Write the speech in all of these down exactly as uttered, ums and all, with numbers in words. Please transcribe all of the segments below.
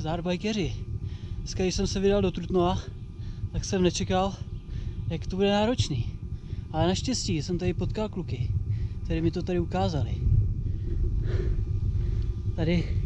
Nazdar bikeři. Dneska, když jsem se vydal do Trutnova, tak jsem nečekal, jak to bude náročný. Ale naštěstí jsem tady potkal kluky, kteří mi to tady ukázali. Tady.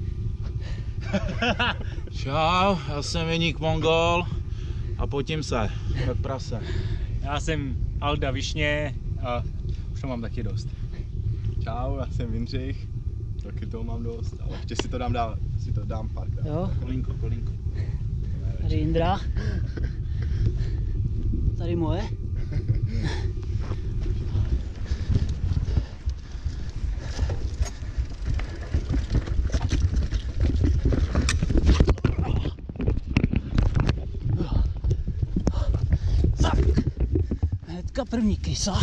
Čau, já jsem Jeník Mongol a potím se, jak prase. Já jsem Alda Višně a už to mám taky dost. Čau, já jsem Jindřich, taky toho mám dost, ale ještě si to dám dál, si to dám párkrát. Jo. Kolínko, kolínko. Tady Jindra. Tady moje. Tak. Hnedka první kysa.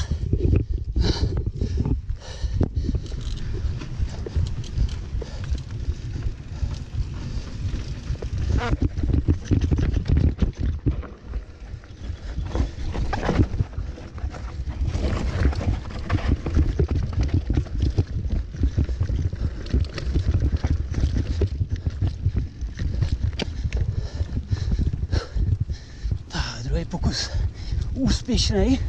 Druhý pokus úspěšný.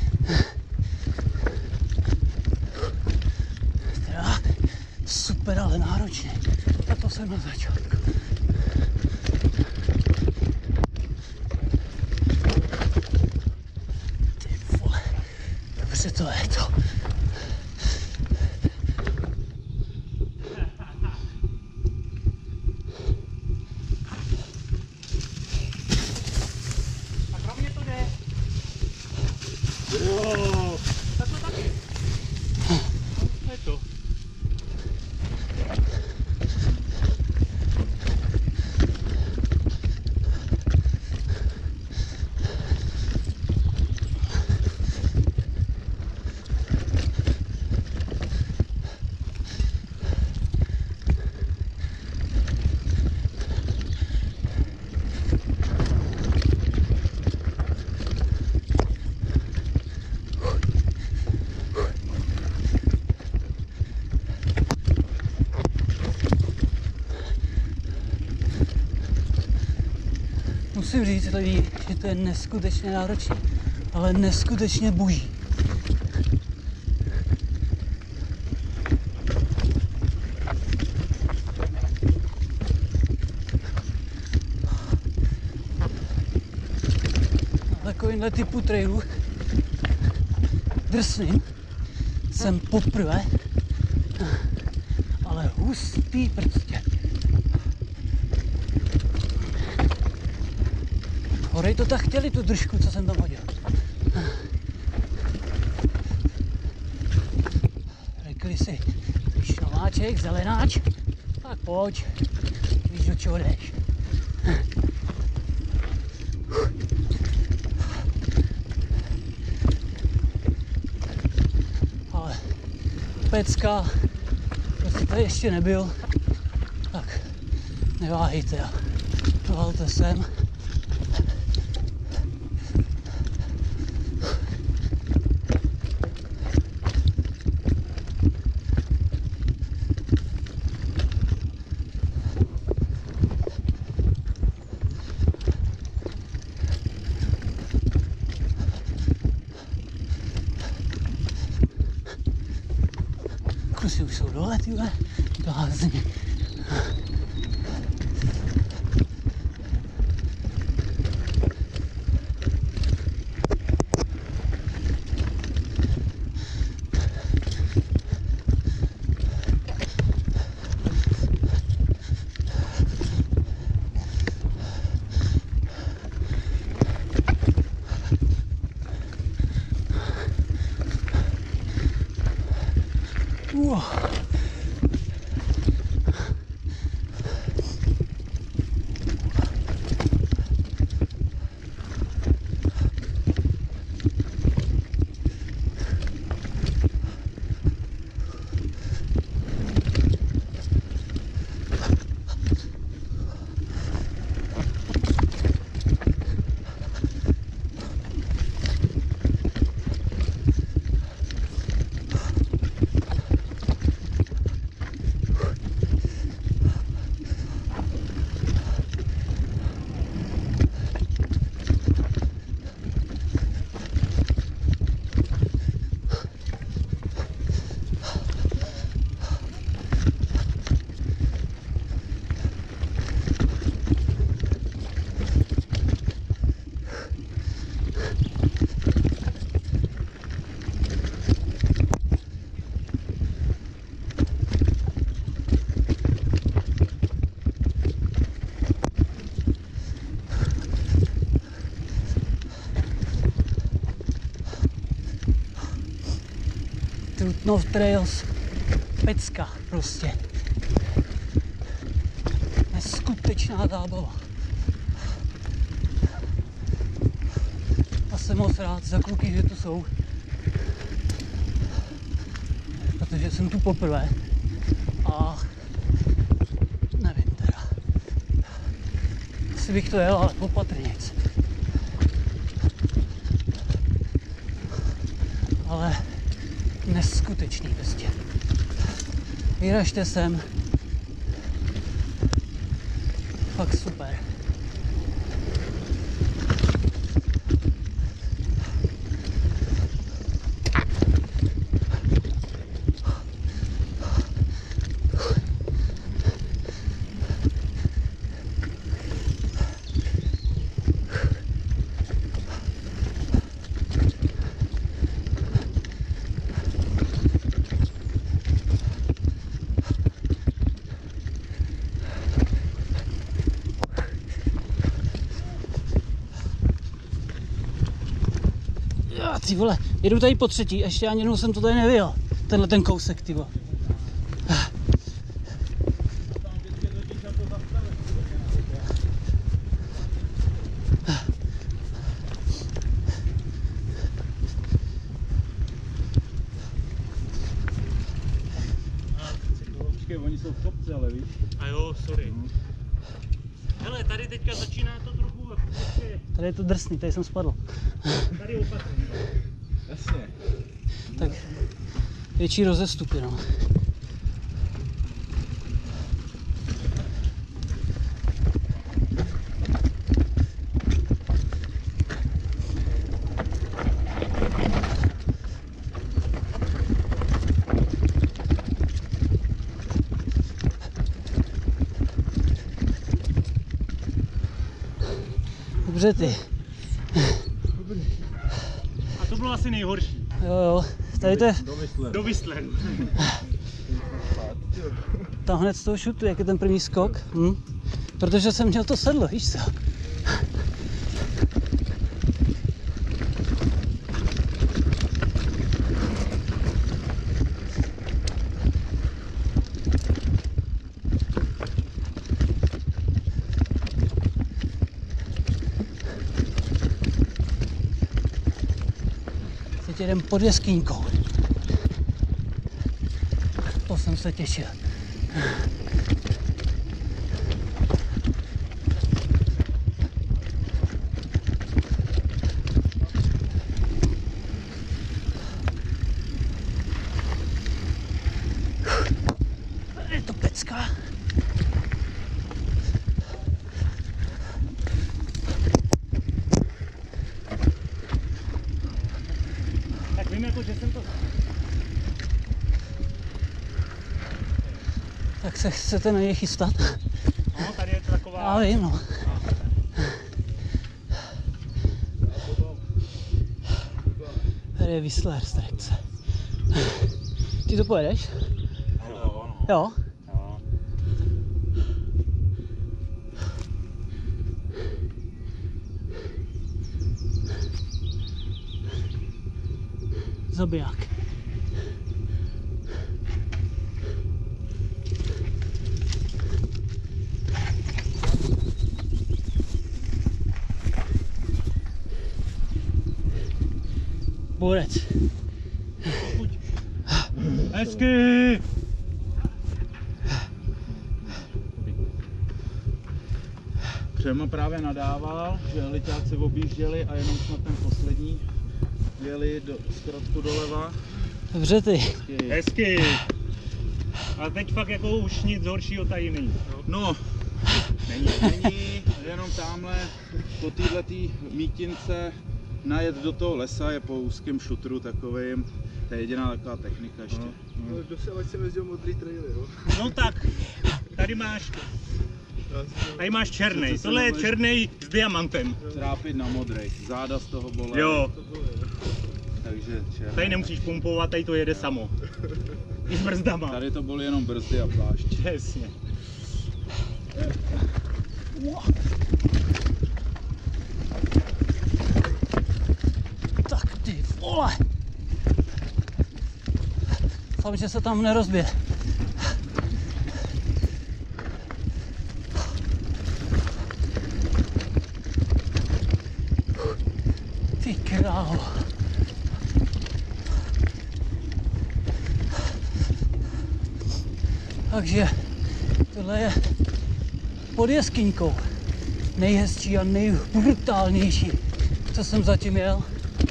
Teda super, ale náročný. A to jsem na začátku. Ty vole, dobře to je to. Jo, takhle taky. To je to. Musím říct lidi, že to je neskutečně náročné, ale neskutečně boží. Na takovýmhle typu trailu drsným jsem poprvé, ale hustý prstě. Horej to tak chtěli, tu držku, co jsem tam hodil. Řekli si, víš nováček, zelenáč, tak pojď, víš, do čeho jdeš. Ale pecka, kdo tady ještě nebyl, tak neváhejte a valte sem. Kusy už jsou dole, tyhle, blázni. Wow. Trutnov Trails, pecka prostě. Neskutečná zábava. A jsem moc rád za kluky, že tu jsou. Protože jsem tu poprvé. A nevím teda. Asi bych to jel, ale opatrnějc. Ale neskutečný prostě. Vyražte sem. Fakt super. Ty vole, jedu tady po třetí, ještě ani jednou jsem to tady nevyjel. Tenhle ten kousek, ty vole. Počkej, oni jsou v kopce, ale víš? A jo, sorry. Hele, tady teďka začíná to trochu, prostě, Tady je to drsný, tady jsem spadl. tady opatrně. Jasně. Tak větší rozestupy, no. Dobře ty. A to bylo asi nejhorší. Jo jo, tady to je, Do Whistleru. tam hned z toho šutu, jak je ten první skok. Hm? Protože jsem měl to sedlo, víš co? Teď jedem pod jeskyňkou. To jsem se těšil. Je to pecka. Tak vím jako, že jsem to... Tak se chcete na něj chystat? No, tady je to taková... Já vím, no. Tady je Whistler Straits. Ty to pojedeš? Jo, no. Jo? No. Zabiják. Borec. Hezky! Přema právě nadával, že eliťáci objížděli a jenom jsme ten poslední jeli do zkratku doleva. Dobře ty. Hezky! A teď fakt jako už nic horšího tady není. No, Není. není, jenom tamhle po této mítince najet do toho lesa je po úzkém šutru takovým. To je jediná taková technika ještě. No, dosavať jsem jezdil modrý traily, jo. No tak, tady máš, tady máš černej. Tohle je černej s diamantem. Trápit na modrej, záda z toho bolí. Jo, Takže černý. tady nemusíš pumpovat, tady to jede samo. I s brzdama. Tady to byly jenom brzdy a plášť. Přesně. Tak ty vole. Doufám, že se tam nerozbije. Ty krávo. Takže tohle je pod jeskyňkou. Nejhezčí a nejbrutálnější, co jsem zatím jel.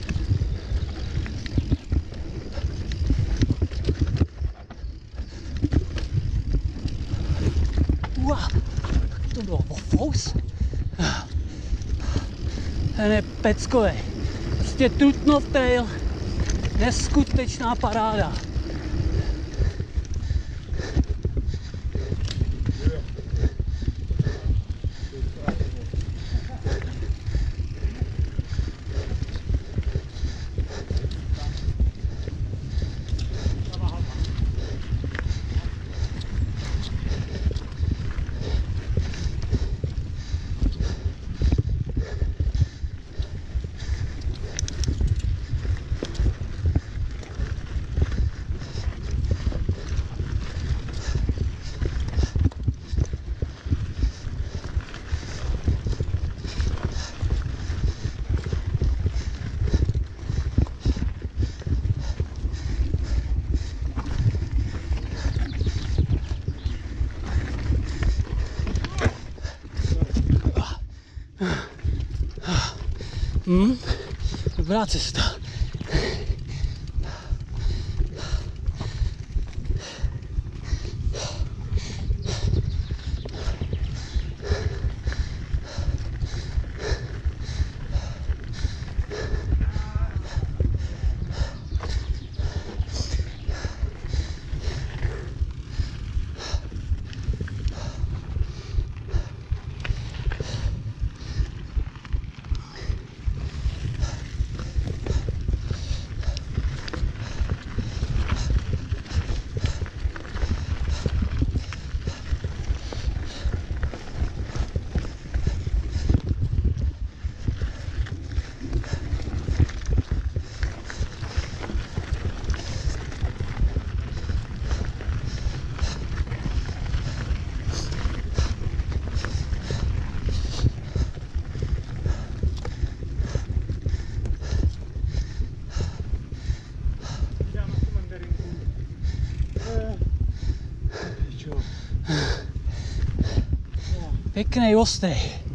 Uá, to bylo ofous. Ten je peckovej. Prostě Trutnov trail, neskutečná paráda. Hmm, dobrá cesta. Pěknej, ostrý.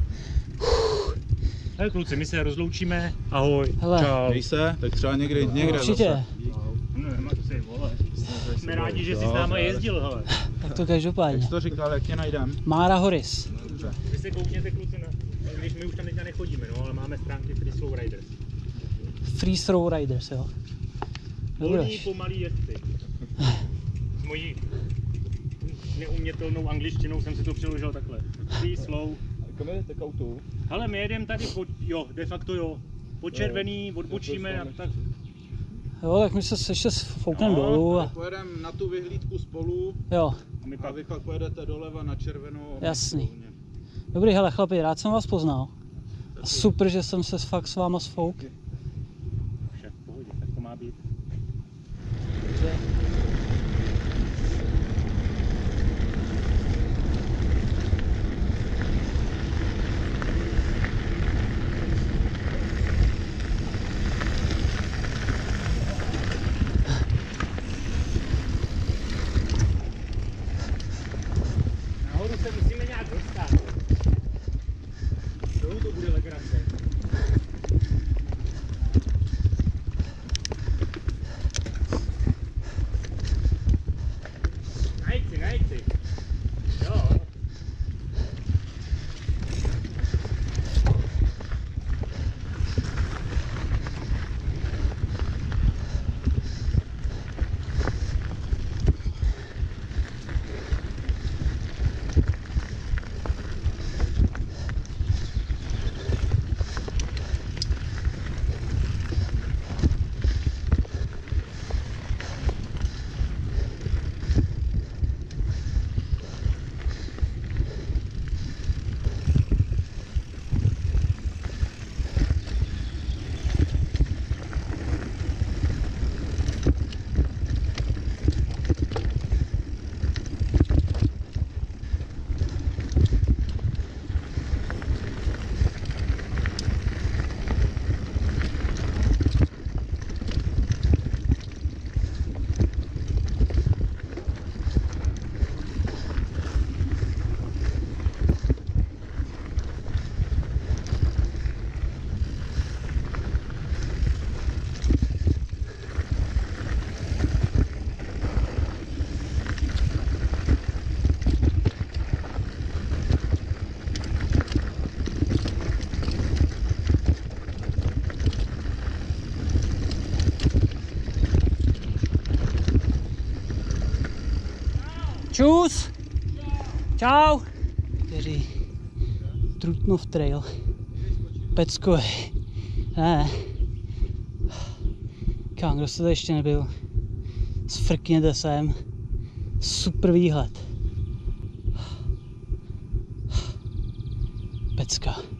Tak kluci, my se rozloučíme. Ahoj. Hele. Čau. Dej se, tak třeba někdy, někde Určitě. zase. No, máš si, vole. Jsme rádi, že jsi s náma jezdil, hele. Tak to Jak každopádně. jsi to říkal, jak tě najdem? Mára Horis. Vy se koukněte, kluci, na, když my už tam teďka nechodíme, no, ale máme stránky Free Slow Riders. Free Throw Riders, jo. Volní, Dobře. pomalý jezdci. S mojí neumětelnou angličtinou jsem si to přeložil takhle. Free Slow. Kam jdete k autu? Hele, my jedeme tady, po, jo, de facto jo. Po červený, odbočíme a tak. Jo, tak my se ještě foukneme No, dolů a Pojedeme na tu vyhlídku spolu jo, A my a pak vy pak pojedete doleva na červenou. Jasný. Dobrý, hele chlapi, rád jsem vás poznal. A super, že jsem se fakt s váma sfouk. vše v pohodě, tak to má být. Nahoru se musíme nějak dostat. Dolů to bude legrace. Čus! Čau! Kteří Trutnov trail. Pecko. Ne. Kam, kdo se to ještě nebyl? Sfrkněte sem. Super výhled. Pecka.